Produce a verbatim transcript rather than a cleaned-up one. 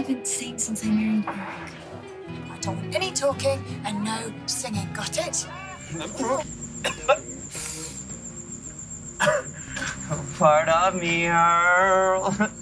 haven't seen since I married Eric. I don't want any talking and no singing, got it? Pardon me, Earl.